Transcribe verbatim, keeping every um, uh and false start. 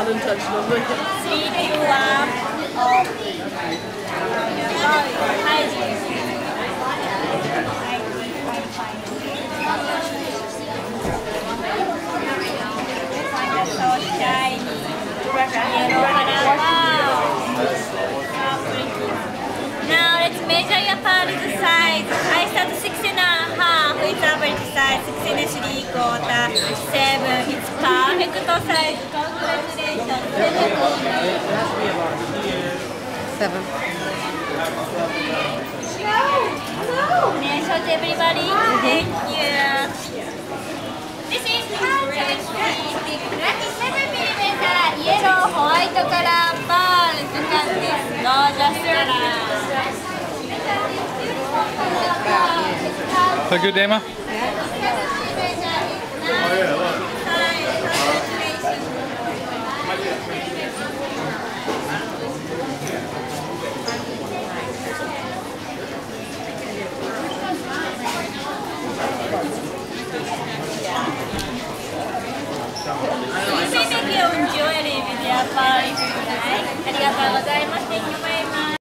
unintentional. Three, two, one. So shiny. Yellow color. Wow. Now let's measure your pearl's size. I start six and a half. It's average size. Six and three quarter. Seven. It's perfect size. Congratulations. Seven. Show to everybody. Thank you. This is twenty-seven millimeter yellow white color pearl. Look at this gorgeous color. So good, Emma? You may make your own jewelry with your pearl if you like. ありがとうございます。